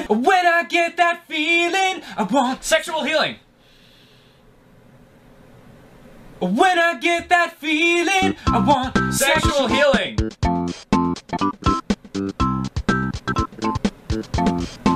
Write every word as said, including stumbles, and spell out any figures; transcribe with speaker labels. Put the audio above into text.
Speaker 1: When I get that feeling, I want
Speaker 2: Sexual healing.
Speaker 1: When I get that feeling, I want
Speaker 2: Sexual healing.